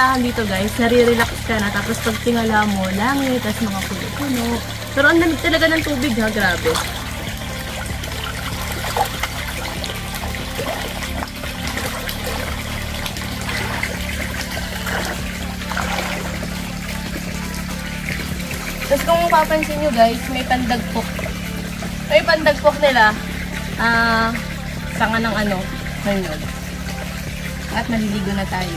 kagandahan dito guys, nare-relax ka na. Tapos pag tingala mo, langit, tapos mga puno-puno. Pero ang lamig talaga ng tubig ha, grabe. Tapos kung mapapansin nyo guys, may pandagpok. May pandagpok nila. Sanga ng ano, ngayon. At maliligo na tayo.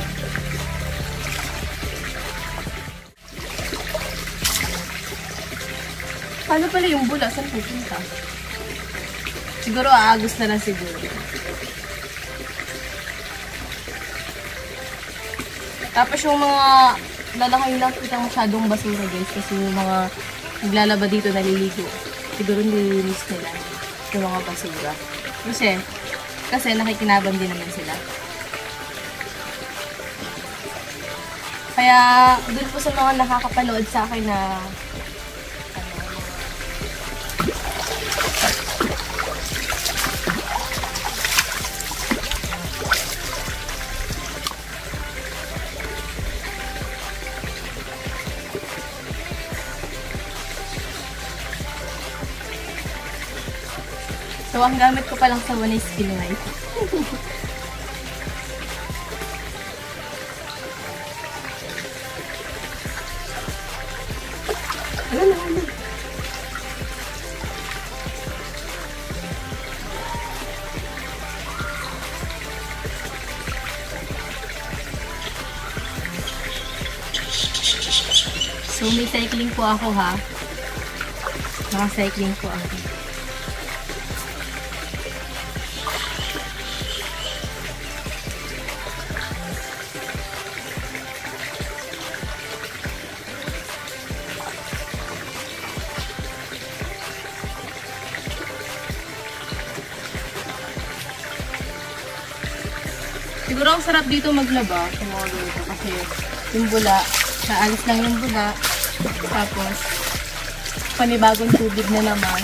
Paano pala yung bula? Saan pupunta? Siguro aagos na lang siguro. Tapos yung mga lalaki lang kita masyadong basura guys. Kasi yung mga naglalaba dito naliligo. Siguro nililinis nila yung mga basura. Kasi nakikinabang din naman sila. Kaya dun po sa mga nakakapanood sa akin na so, ang gamit ko palang sabon ay Skin Life. So, may cycling po ako ha. Naka-cycling po ako. Siguro ang sarap dito maglaba sa mga ganito kasi yung bula, naalis lang yung bula, tapos panibagong tubig na naman.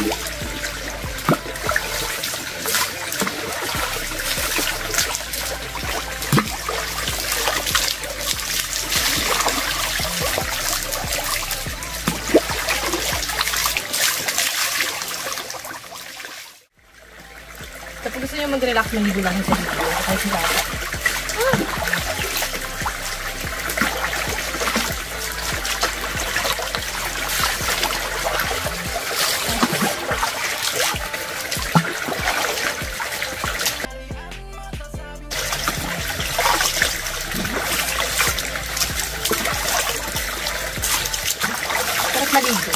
Kapag gusto nyo mag-relax, maligo lang sa dito. Kahit sila. Sarap maligo.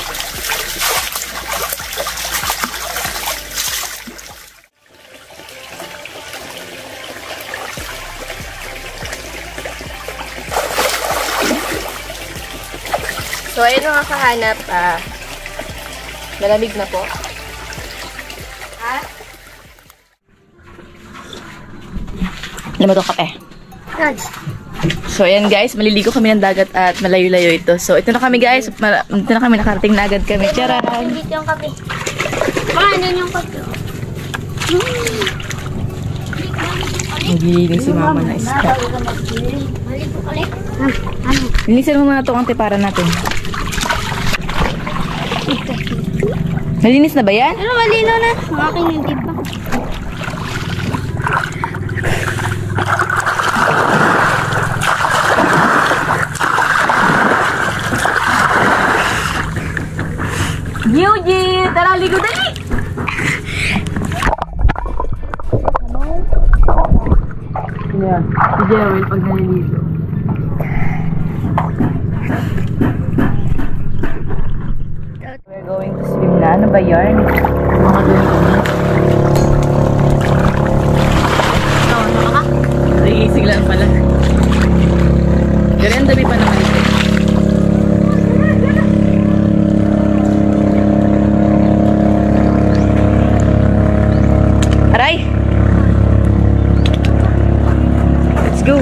So, ayun mga kahanap, malamig na po. Ha? Alam mo ito, kape. So, ayan guys, maliligo kami ng dagat at malayo-layo ito. So, ito na kami guys, ito na kami, nakarating na agad kami. Charan! Dito yung kape. Ano yung kape? Naglilinis si mama na iska. Linisin mo muna itong antipara natin. Nalinis na ba yan? Pero malinaw na. Ang aking hindi pa. Yuji! Tara, ligo dali! Yeah, si Jewel pag naliligo. We're going to swim na. Ano ba yarn? Mga dumi-dumi. Ano ka? Nagisig lang pala. Pero ang dami pa naman ito. Aray! Let's go!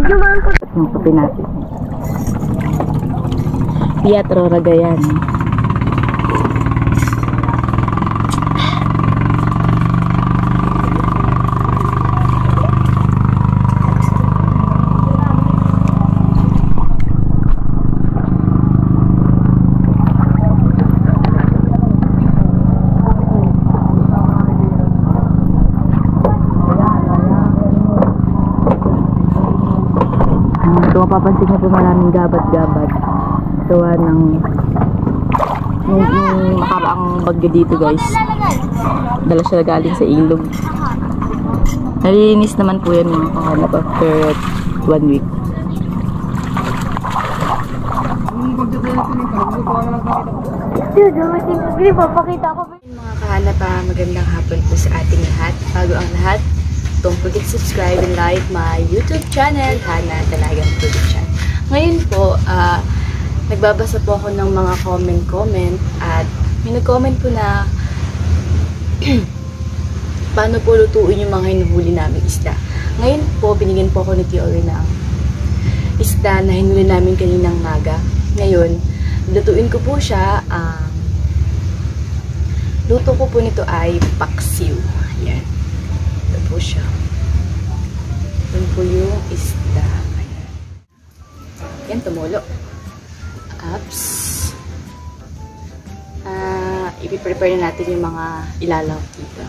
Video mo ang Yung kape natin. Pietro Ragayan. Kung mapapansin nyo po maraming gabat-gabat. Gawa ng makaraang bagyo dito guys. Dala siya galing sa ilog. Nalilinis naman po yan mga kahanap after 1 week. Dude, papakita ko. Mga kahanap, magandang hapon po sa ating lahat. Bago ang lahat, don't forget to subscribe and like my YouTube channel, Hana Dalagang Production. Ngayon po, nagbabasa po ako ng mga comment at may nag-comment po na paano po lutuin yung mga hinuhuli namin isda. Ngayon po, binigyan po ako ni Tiori ng isda na hinuli namin kaninang maga. Ngayon, lutuin ko po siya. Luto ko po nito ay paksiw. Ayan. Ito po siya. Ito po yung isda. Ayan. Yan, tumulo. Ups. Ipiprepare na natin yung mga ilalaw dito.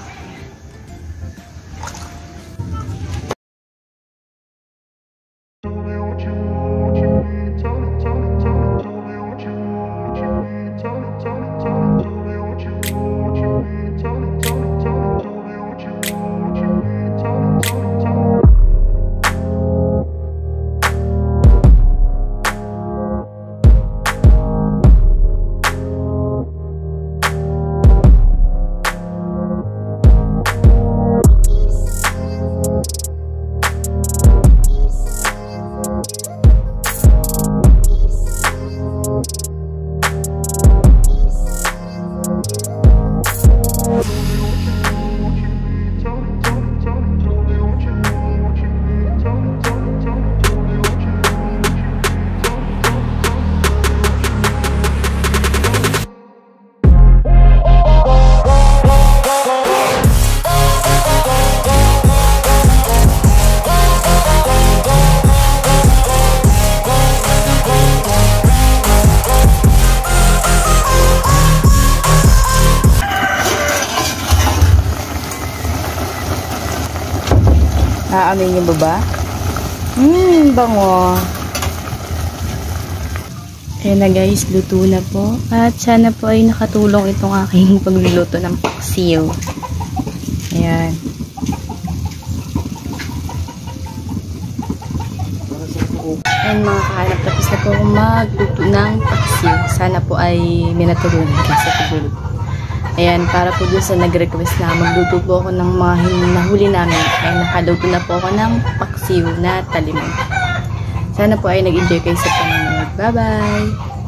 Naamoy niyo ba? Bango. Ayan na guys, luto na po. At sana po ay nakatulong itong aking pagluluto ng paksiw. Ayan. Ayan mga kahanap, tapos na po magluto ng paksiw. Sana po ay minatulungan sa pagluluto. Ayan, para po dun sa nag-request na magluto po ako ng mga nahuli namin, ay nakaluto na po ako ng paksiw na talimon. Sana po ay nag-enjoy kayo sa panonood. Bye-bye!